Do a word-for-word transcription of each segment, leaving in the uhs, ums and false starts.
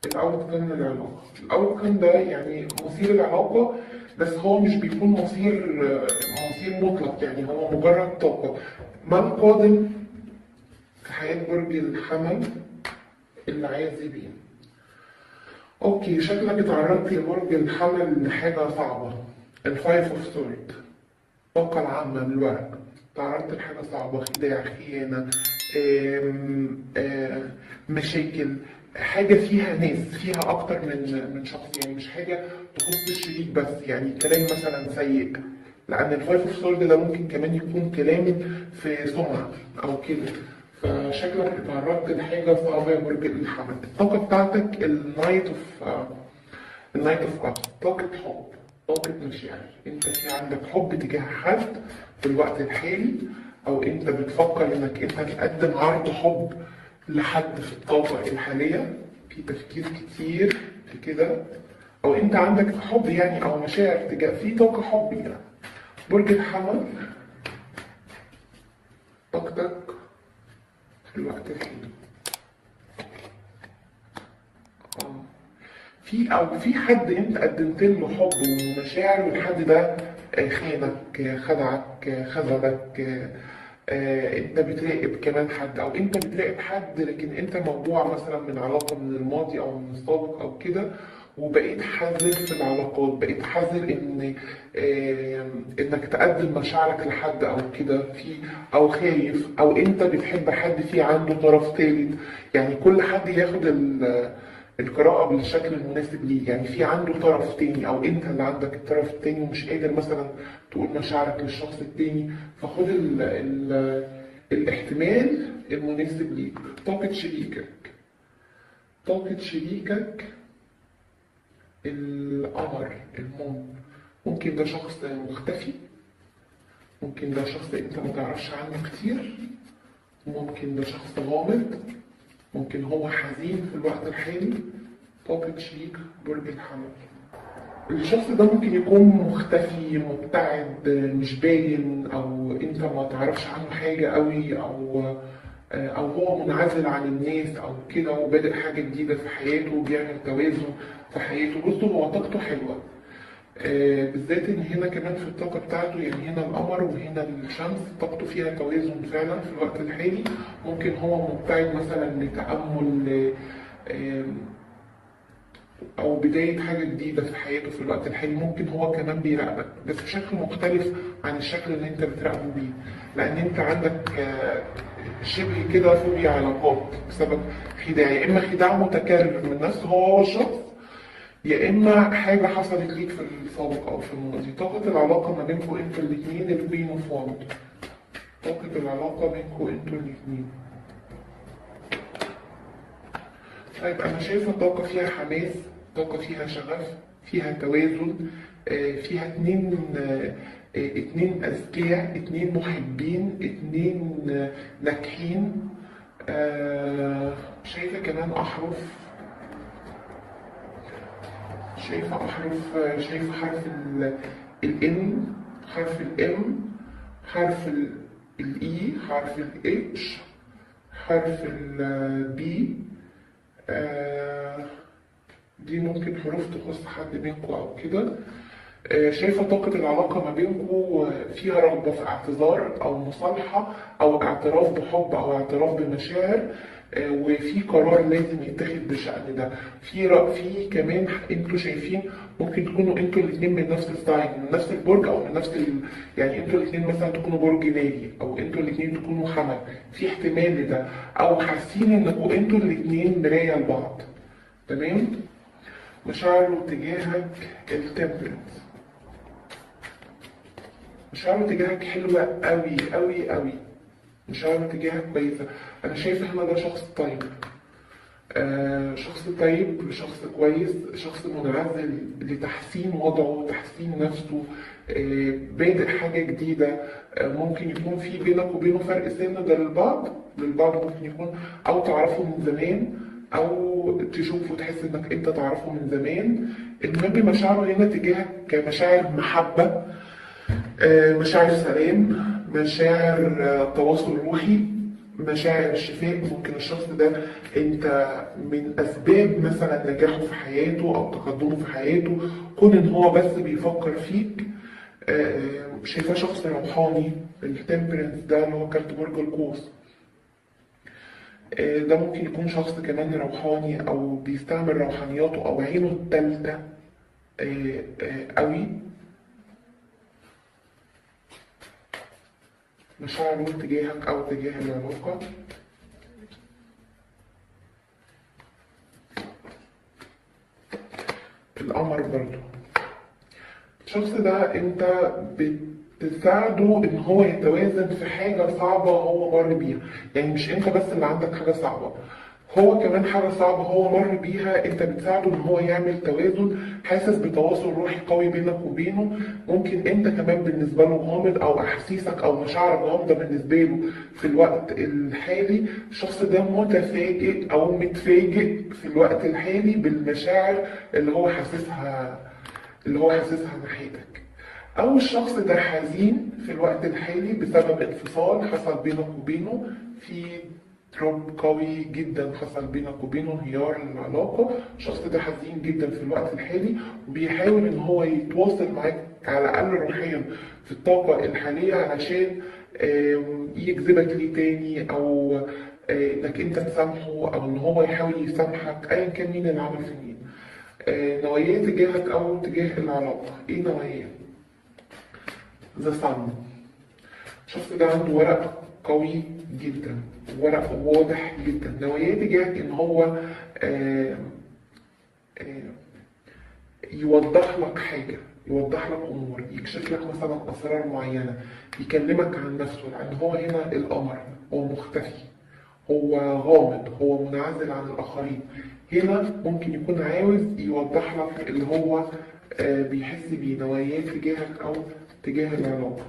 الاوت كام للعلاقه. الاوت كام ده يعني مصير العلاقه، بس هو مش بيكون مصير مصير مطلق، يعني هو مجرد طاقه. ما القادم في حياه برج الحمل اللي عايز يبين. اوكي، شكلك اتعرضت يا برج الحمل لحاجه صعبه. الفايف اوف سورد، الطاقه العامه للورق. تعرضت لحاجه صعبه، خداع، خيانه، آم، آم، مشاكل، حاجه فيها ناس، فيها اكتر من من شخص، يعني مش حاجه تخص الشريك بس، يعني كلام مثلا سيء. لان الفايف اوف سورد ده ممكن كمان يكون كلام في سمعه او كده. فشكلك اتعرضت لحاجه صعبه يا برج الحمل. الطاقه بتاعتك النايت اوف النايت اوف كابس، طاقه حب، طاقه مشاعر. انت في عندك حب تجاه حد في الوقت الحالي، او انت بتفكر انك انت تقدم عرض حب لحد في الطاقه الحاليه. في تفكير كتير في كده، او انت عندك حب يعني او مشاعر تجاه، في طاقه حب يعني. برج الحمل، طاقتك في الوقت الحالي آه. في او في حد انت قدمت له حب ومشاعر، والحد ده آه، خانك، آه، خدعك، آه، خذلك. آه، آه، انت بتراقب كمان حد، او انت بتراقب حد، لكن انت موضوع مثلا من علاقه من الماضي او من السابق او كده، وبقيت حذر في العلاقات، بقيت حذر ان آه، انك تقدم مشاعرك لحد او كده، في او خايف، او انت بتحب حد في عنده طرف ثالث. يعني كل حد ياخد ال- القراءة بالشكل المناسب ليه، يعني في عنده طرف تاني، او انت اللي عندك الطرف التاني ومش قادر مثلا تقول مشاعرك للشخص التاني. فخد ال ال الاحتمال المناسب ليك. طاقة شريكك، طاقة شريكك القمر، المون. ممكن ده شخص مختفي، ممكن ده شخص انت ما تعرفش عنه كتير، ممكن ده شخص غامض، ممكن هو حزين في الوقت الحالي. طاقة شريك برج الحمل، الشخص ده ممكن يكون مختفي، مبتعد، مش باين، او انت ما تعرفش عنه حاجة قوي، او او هو منعزل عن الناس او كده، وبادئ حاجة جديدة في حياته وبيعمل توازن في حياته. بصوا هو طاقته حلوة، آه، بالذات ان هنا كمان في الطاقة بتاعته، يعني هنا القمر وهنا الشمس، طاقته فيها توازن فعلا في الوقت الحالي. ممكن هو مبتعد مثلا لتأمل، آه، او بداية حاجة جديدة في حياته في الوقت الحالي. ممكن هو كمان بيراقبك بس بشكل مختلف عن الشكل اللي انت بتراقبه بيه، لان انت عندك آه، شبه كده فوبيا علاقات بسبب خداع، يا اما خداع متكرر من نفس هو هو الشخص، يا اما حاجه حصلت ليك في السابق او في الماضي. طاقه العلاقه ما بينكم انتوا الاثنين الكوين اوف واند، طاقه العلاقه بينكم انتوا الاثنين. طيب انا شايفه طاقه فيها حماس، طاقه فيها شغف، فيها توازن، آه، فيها اتنين آه، آه، اتنين اذكياء، اتنين محبين، اتنين آه، ناجحين. آه، شايفه كمان احرف، شايفة أحرف، شايفة حرف ال N، حرف ال M، حرف ال E، حرف ال H، حرف ال B. آه، دي ممكن حروف تخص حد بينكم أو كده. آه، شايفة طاقة العلاقة ما بينكم فيها رغبة في اعتذار أو مصالحة أو اعتراف بحب أو اعتراف بمشاعر، آه، وفي قرار لازم يتخذ بشأن ده. في رأ... في كمان انتوا شايفين ممكن تكونوا انتوا الاثنين من نفس الساين، من نفس البرج او من نفس ال... يعني انتوا الاثنين مثلا تكونوا برج ناري، او انتوا الاثنين تكونوا حمل، في احتمال لده، او حاسين انكم انتوا الاثنين مراية لبعض. تمام. مشاعره تجاهك التمبرنس، مشاعره تجاهك حلوة قوي قوي قوي، مشاعره تجاهك كويسة. أنا شايفة هنا ده شخص طيب، آه شخص طيب، شخص كويس، شخص منعزل لتحسين وضعه، تحسين نفسه، آه بادئ حاجة جديدة. آه ممكن يكون في بينك وبينه فرق سن، ده للبعض، للبعض ممكن يكون أو تعرفه من زمان، أو تشوفه تحس إنك أنت تعرفه من زمان. المهم مشاعره هنا تجاهك كمشاعر محبة، آه، مشاعر سلام، مشاعر آه، تواصل روحي، مشاعر شفاء. ممكن الشخص ده انت من اسباب مثلا نجاحه في حياته او تقدمه في حياته كون ان هو بس بيفكر فيك. آه، شايفاه شخص روحاني. التمبرنس ده اللي هو كارت برج القوس، آه، ده ممكن يكون شخص كمان روحاني او بيستعمل روحانياته او عينه التالتة آه، آه، قوي. مشاعره تجاهك او تجاه العلاقة. القمر برضو، الشخص ده انت بتساعده ان هو يتوازن في حاجة صعبة هو مر بيها. يعني مش انت بس اللي عندك حاجة صعبة، هو كمان حاجة صعبة هو مر بيها، انت بتساعده ان هو يعمل توازن. حاسس بتواصل روحي قوي بينك وبينه. ممكن انت كمان بالنسبة له غامض او احاسيسك او مشاعرك غامضة بالنسبة له في الوقت الحالي. الشخص ده متفاجئ او متفاجئ في الوقت الحالي بالمشاعر اللي هو حاسسها اللي هو حاسسها ناحيتك. أو الشخص ده حزين في الوقت الحالي بسبب انفصال حصل بينك وبينه، في دروب قوي جدا حصل بينك وبينه، انهيار العلاقة. الشخص ده حزين جدا في الوقت الحالي وبيحاول إن هو يتواصل معاك على الأقل روحيا في الطاقة الحالية علشان آم، يجذبك ليه تاني، أو آه، إنك أنت تسامحه، أو إن هو يحاول يسامحك، أيا كان مين اللي عمل في مين. آه، نوعية تجاهك أو تجاه العلاقة. إيه نوعية؟ ذا صن. الشخص ده عنده ورق قوي جدا، ورق واضح جدا. نوعية تجاهك إن هو آه، آه، يوضح لك حاجة، يوضح لك أمور، يكشف لك مثلا أسرار معينة، يكلمك عن نفسه. لأن هو هنا القمر، هو مختفي، هو غامض، هو منعزل عن الآخرين. هنا ممكن يكون عاوز يوضح لك اللي هو آه، بيحس بيه. نوعيات تجاهك أو تجاه العلاقة.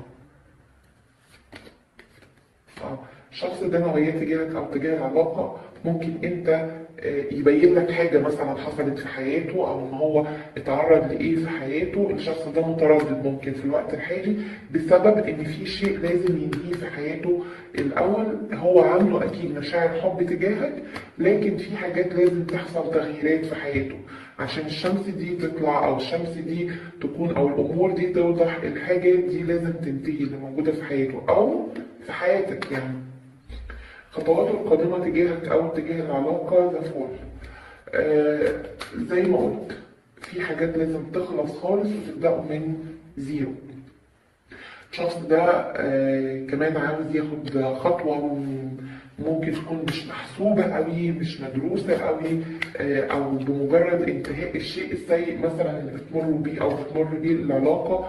آه، الشخص ده نوعيات تجاهك أو تجاه العلاقة ممكن أنت آه، يبين لك حاجة مثلا حصلت في حياته، أو إن هو اتعرض لإيه في حياته. الشخص ده متردد ممكن في الوقت الحالي بسبب إن في شيء لازم ينهيه في حياته الأول. هو عنده أكيد مشاعر حب تجاهك، لكن في حاجات لازم تحصل تغييرات في حياته عشان الشمس دي تطلع، أو الشمس دي تكون، أو الأمور دي توضح. الحاجة دي لازم تنتهي اللي موجودة في حياته أو في حياتك يعني. خطواته القادمة تجاهك أو تجاه العلاقة ذا فول. آه زي ما قلت، في حاجات لازم تخلص خالص وتبدأوا من زيرو. الشخص ده آه كمان عاوز ياخد خطوة ممكن تكون مش محسوبة قوي، مش مدروسة قوي، آه أو بمجرد انتهاء الشيء السيء مثلا اللي بتمر بيه أو بتمر بيه العلاقة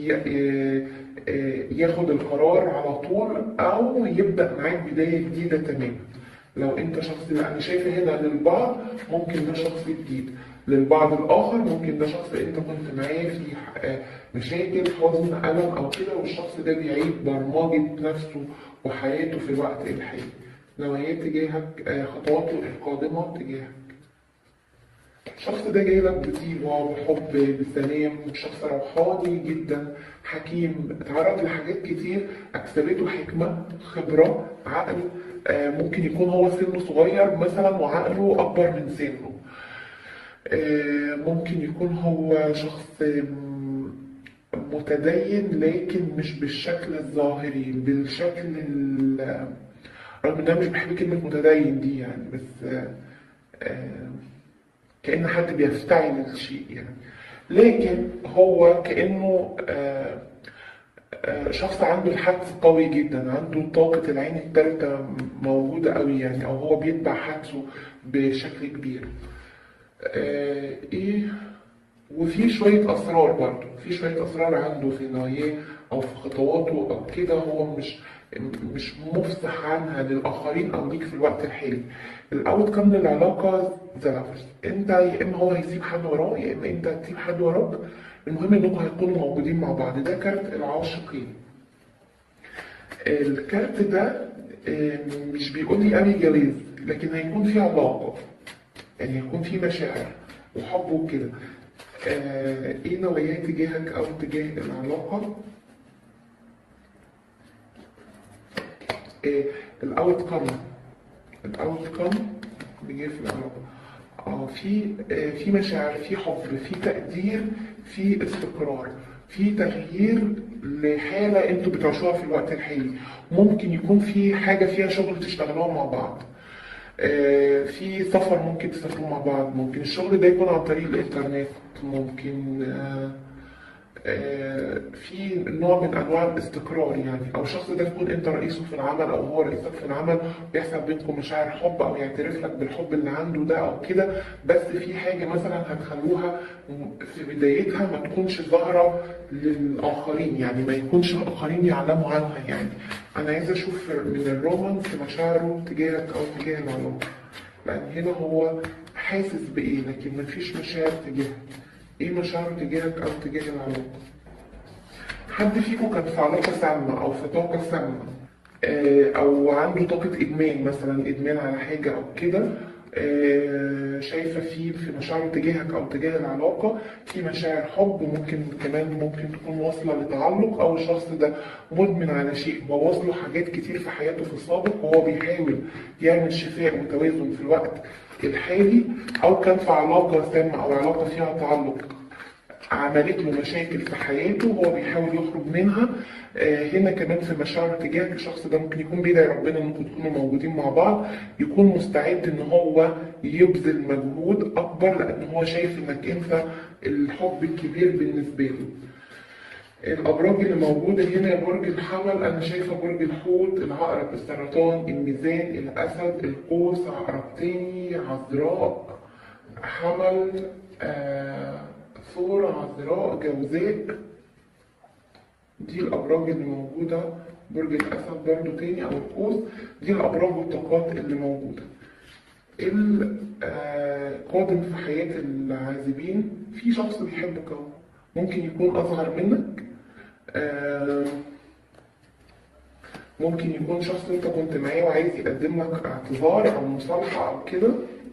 ياخد القرار على طول، أو يبدأ معاك بداية جديدة تماما. لو انت شخص، انا شايفه هنا للبعض ممكن ده شخص جديد، للبعض الاخر ممكن ده شخص انت كنت معاه في مشاكل، حزن، الم او كده، والشخص ده بيعيد برمجه نفسه وحياته في الوقت الحالي. نوعيات تجاهك، خطواته القادمه تجاهك. الشخص ده جاي لك بطيبة، بحب، بسلام. شخص روحاني جدا، حكيم، اتعرض لحاجات كتير أكسبته حكمة، خبرة، عقل. آه ممكن يكون هو سنه صغير مثلا وعقله أكبر من سنه. آه ممكن يكون هو شخص متدين، لكن مش بالشكل الظاهري، بالشكل ال- رغم ان انا مش بحب كلمة متدين دي يعني، بس آه آه كأن حد بيفتعل الشيء يعني. لكن هو كأنه آه، آه، شخص عنده الحدس قوي جدا، عنده طاقة العين التالتة موجودة قوي يعني، أو هو بيتبع حدسه بشكل كبير. آه، إيه وفي شوية أسرار برضه، في شوية أسرار عنده في نواياه أو في خطواته أو كده، هو مش مش مفصح عنها للآخرين أو ليك في الوقت الحالي. الأوت كم للعلاقة ذا لافرز، أنت يا إما هو هيسيب حد وراه يا إما أنت هتسيب حد وراك. المهم إنكم هتكونوا موجودين مع بعض. ده كارت العاشقين. الكارت ده آه، مش بيقول لي أوي جواز، لكن هيكون في علاقة، يعني هيكون في مشاعر وحب وكده. آه، ايه نوعيات تجاهك او تجاه العلاقة؟ آه، الاوت كم الاوت كم بيجي في العلاقه. اه في آه في مشاعر، في حب، في تقدير، في استقرار، في تغيير لحاله انتوا بتعيشوها في الوقت الحالي. ممكن يكون في حاجه فيها شغل تشتغلوها مع بعض، آه في سفر ممكن تسافروا مع بعض، ممكن الشغل ده يكون عن طريق الانترنت، ممكن آه آه، في نوع من انواع الاستقرار يعني، او الشخص ده يكون انت رئيسه في العمل او هو رئيسك في العمل، بيحصل بينكم مشاعر حب او يعترف لك بالحب اللي عنده ده او كده. بس في حاجه مثلا هتخلوها في بدايتها ما تكونش ظاهره للاخرين، يعني ما يكونش الاخرين يعلموا عنها. يعني انا عايز اشوف من الرومانس مشاعره تجاهك او تجاه العلاقه، لان هنا هو حاسس بايه لكن مفيش مشاعر تجاهك. ايه مشاعره تجاهك او تجاه العلاقه؟ حد فيكم كان في علاقه سامه او في طاقه سامه، آه، او عنده طاقه ادمان مثلا، ادمان على حاجه او كده، آه، شايفه فيه في مشاعره تجاهك او تجاه العلاقه في مشاعر حب، ممكن كمان ممكن تكون واصله لتعلق، او الشخص ده مدمن على شيء بوظ له حاجات كتير في حياته في السابق وهو بيحاول يعمل شفاء وتوازن في الوقت الحالي، او كان في علاقه سامه او علاقه فيها تعلق عملت له مشاكل في حياته وهو بيحاول يخرج منها. آه هنا كمان في مشاعر تجاهك الشخص ده ممكن يكون بيدعي ربنا انكم تكونوا موجودين مع بعض، يكون مستعد ان هو يبذل مجهود اكبر لان هو شايف انك انت الحب الكبير بالنسبه له. الابراج اللي موجوده هنا برج الحمل، انا شايفه برج الحوت، العقرب، السرطان، الميزان، الاسد، القوس، عقرب تاني، عذراء، حمل، آه ثور، عذراء، جوزاء. دي الابراج اللي موجوده. برج الاسد برضو تاني او القوس، دي الابراج والطاقات اللي موجوده. القادم في حياه العازبين، في شخص بيحبك اهو، ممكن يكون اصغر منك، آه ممكن يكون شخص انت كنت معاه وعايز يقدم لك اعتذار او مصالحه او كده.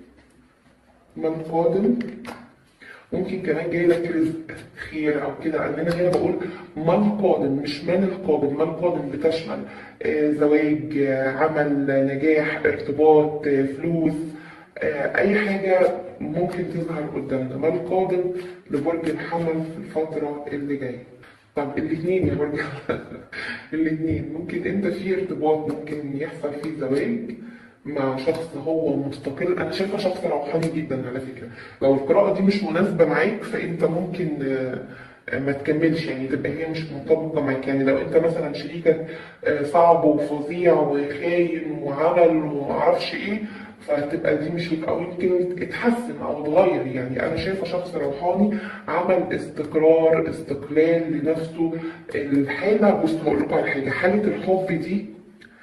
من قادم ممكن كمان جاي لك رزق خير او كده، لان انا هنا بقول من قادم مش من القادم. من قادم بتشمل آه زواج، آه عمل، نجاح، ارتباط، آه فلوس، آه اي حاجه ممكن تظهر قدامنا. من قادم لبرج الحمل في الفتره اللي جايه. طب الاثنين يا برج الاثنين ممكن انت في ارتباط، ممكن يحصل فيه زواج مع شخص هو مستقل. انا شايفه شخص روحاني جدا على فكره. لو القراءه دي مش مناسبه معاك فانت ممكن ما تكملش، يعني تبقى هي مش منطبقه معاك. يعني لو انت مثلا شريكك صعب وفظيع وخاين وعمل ومعرفش ايه، فتبقى دي مش ليك، او يمكن اتحسن او اتغير. يعني انا شايفه شخص روحاني عمل استقرار، استقلال لنفسه. الحاله، بص هقول لكم على حاجه، حاله الحب دي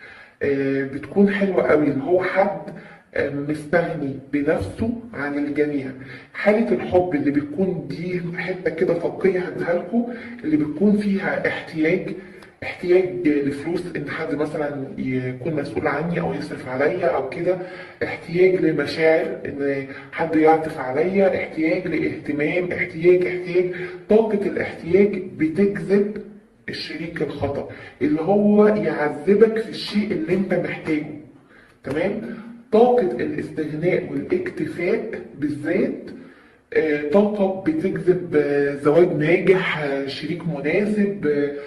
بتكون حلوة قوي، اللي هو حد مستغني بنفسه عن الجميع. حالة الحب اللي بتكون دي حتة كده فقهية هديها لكم، اللي بتكون فيها احتياج احتياج لفلوس، ان حد مثلا يكون مسؤول عني او يصرف عليا او كده، احتياج لمشاعر ان حد يعطف عليا، احتياج لاهتمام، احتياج احتياج طاقة الاحتياج بتجذب الشريك الخطأ اللي هو يعذبك في الشيء اللي انت محتاجه. تمام؟ طاقة الاستغناء والاكتفاء بالذات آه، طاقة بتجذب آه، زواج ناجح، آه، شريك مناسب،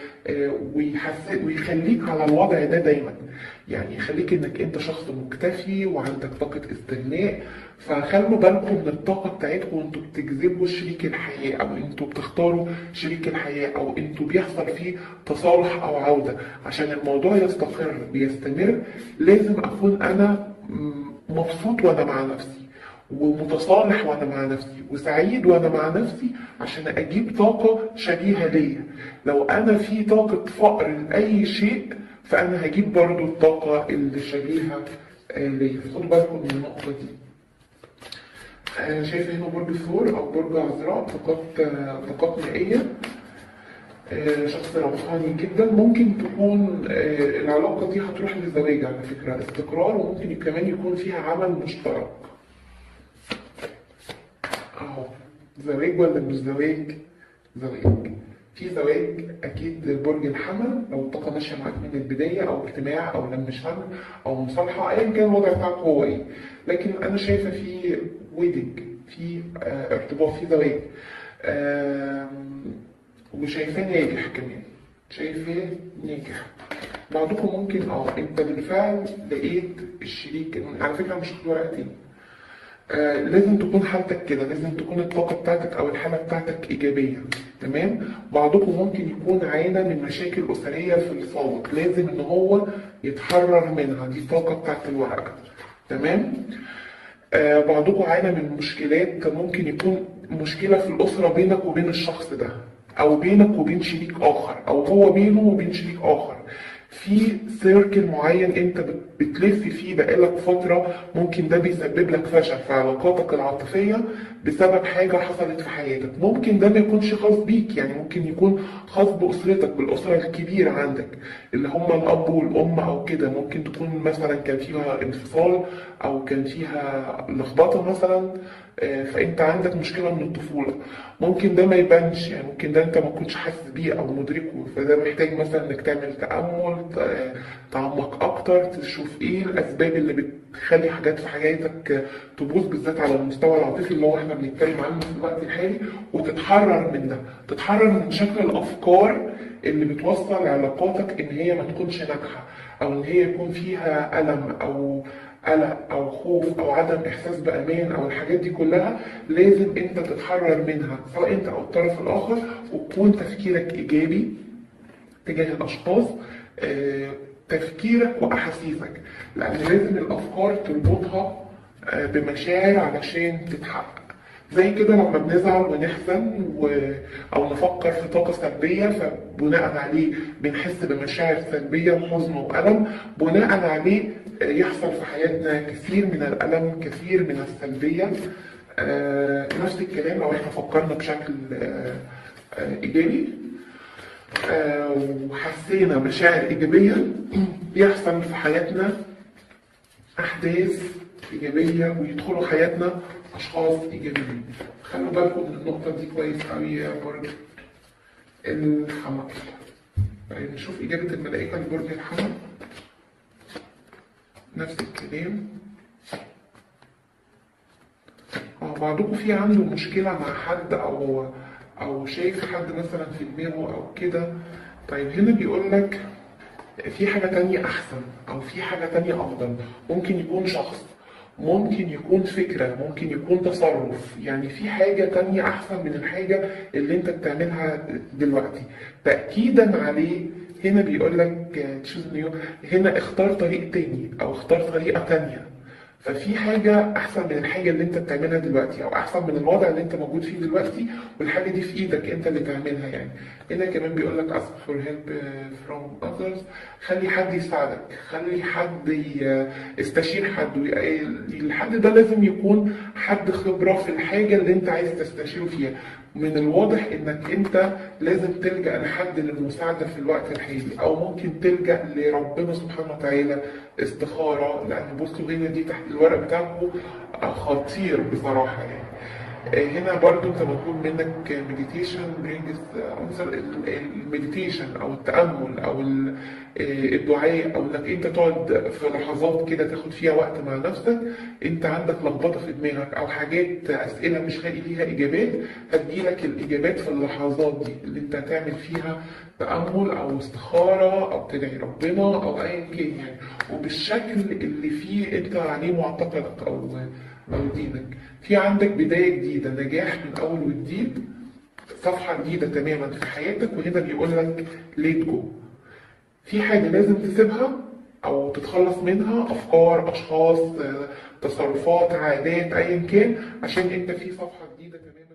ويحس ويخليك على الوضع ده دايما. يعني يخليك انك انت شخص مكتفي وعندك طاقة استغناء. فخلوا بالكم من الطاقة بتاعتكم وانتوا بتجذبوا شريك الحياة، او انتوا بتختاروا شريك الحياة، او انتوا بيحصل فيه تصالح او عودة. عشان الموضوع يستقر بيستمر لازم اكون انا مبسوط وانا مع نفسي، ومتصالح وانا مع نفسي، وسعيد وانا مع نفسي، عشان اجيب طاقة شبيهة ليا. لو انا في طاقة فقر لاي شيء فانا هجيب برضو الطاقة اللي شبيهة ليا. خدوا بالكم من النقطة دي. انا شايف هنا برج ثور او برج عذراء، طاقات طاقات مائية، شخص روحاني جدا. ممكن تكون العلاقة دي هتروح للزواج على فكرة، استقرار، وممكن كمان يكون فيها عمل مشترك. اهو زواج ولا مش زواج؟ زواج. في زواج اكيد برج الحمل لو الطاقه ماشيه معاك من البدايه، او اجتماع او لم شمل او مصالحه، ايا كان الوضع بتاعك هو ايه. لكن انا شايفه في ويدنج، في آه ارتباط، في زواج، آه وشايفاه ناجح كمان، شايفاه ناجح. بعضكم ممكن اه انت بالفعل لقيت الشريك. على فكره مش هاخد ورقه تاني. آه لازم تكون حالتك كده، لازم تكون الطاقة بتاعتك أو الحالة بتاعتك إيجابية. تمام؟ بعضكم ممكن يكون عانى من مشاكل أسرية في السابق، لازم إن هو يتحرر منها، دي الطاقة بتاعت الورقة. تمام؟ آه بعضكم عانى من مشكلات، ممكن يكون مشكلة في الأسرة بينك وبين الشخص ده، أو بينك وبين شريك آخر، أو هو بينه وبين شريك آخر. في سيركل معين انت بتلف فيه بقالك فترة، ممكن ده بيسبب لك فشل في علاقاتك العاطفية بسبب حاجة حصلت في حياتك. ممكن ده ما يكونش خاص بيك، يعني ممكن يكون خاص بأسرتك، بالأسرة الكبيرة عندك اللي هم الأب والأم أو كده. ممكن تكون مثلا كان فيها انفصال أو كان فيها لخبطة مثلا، فانت عندك مشكله من الطفوله. ممكن ده ما يبانش، يعني ممكن ده انت ما كنتش حاسس بيه او مدركه، فده محتاج مثلا انك تعمل تامل، تعمق اكتر، تشوف ايه الاسباب اللي بتخلي حاجات في حياتك تبوظ، بالذات على المستوى العاطفي اللي هو احنا بنتكلم عنه في الوقت الحالي، وتتحرر من ده، تتحرر من شكل الافكار اللي بتوصل علاقاتك ان هي ما تكونش ناجحه، او ان هي يكون فيها الم او قلق او خوف او عدم احساس بامان، او الحاجات دي كلها لازم انت تتحرر منها، سواء انت او الطرف الاخر، وتكون تفكيرك ايجابي تجاه الاشخاص، اه تفكيرك واحاسيسك، لان لازم الافكار تربطها اه بمشاعر علشان تتحقق. زي كده لما بنزعل ونحزن و... او نفكر في طاقه سلبيه، فبناء عليه بنحس بمشاعر سلبيه وحزن والم، بناء عليه يحصل في حياتنا كثير من الالم، كثير من السلبيه. آه نفس الكلام لو احنا فكرنا بشكل آه آه ايجابي آه وحسينا مشاعر ايجابيه، يحصل في حياتنا احداث ايجابيه ويدخلوا حياتنا اشخاص ايجابيين. خلوا بالكم من النقطه دي كويس قوي يا برج الحمل. طيب نشوف اجابه الملائكه لبرج الحمل. نفس الكلام. بعضكم في عنده مشكله مع حد، او او شايف حد مثلا في دماغه او كده. طيب هنا بيقول لك في حاجه تانية احسن، او في حاجه تانية افضل. ممكن يكون شخص، ممكن يكون فكرة، ممكن يكون تصرف، يعني في حاجة تانية أحسن من الحاجة اللي أنت بتعملها دلوقتي. تأكيدا عليه هنا بيقول لك هنا اختار طريق تاني أو اختار طريقة تانية. ففي حاجة أحسن من الحاجة اللي أنت بتعملها دلوقتي، أو أحسن من الوضع اللي أنت موجود فيه دلوقتي، والحاجة دي في إيدك أنت اللي تعملها. يعني هنا كمان بيقول لك ask for help from others، خلي حد يساعدك، خلي حد يستشير حد، الحد ده لازم يكون حد خبرة في الحاجة اللي أنت عايز تستشيره فيها. من الواضح انك انت لازم تلجأ لحد للمساعدة في الوقت الحالي، او ممكن تلجأ لربنا سبحانه وتعالى استخارة، لان بصوا هنا دي تحت الورق بتاعكم خطير بصراحة. يعني هنا برضو انت مطلوب منك مديتيشن برينجز انسر، المديتيشن او التأمل او الدعاء، او انك انت تقعد في لحظات كده تاخد فيها وقت مع نفسك. انت عندك لخبطه في دماغك او حاجات اسئله مش لاقي ليها اجابات، هتجيلك الاجابات في اللحظات دي اللي انت هتعمل فيها تأمل او استخاره او تدعي ربنا او ايا كان يعني، وبالشكل اللي فيه انت عليه معتقدك او او دينك. في عندك بدايه جديده، نجاح من اول وجديد، صفحه جديده تماما في حياتك. وهنا بيقول لك ليت جو، في حاجه لازم تسيبها او تتخلص منها، افكار، اشخاص، تصرفات، عادات، ايا كان، عشان انت في صفحه جديده تماما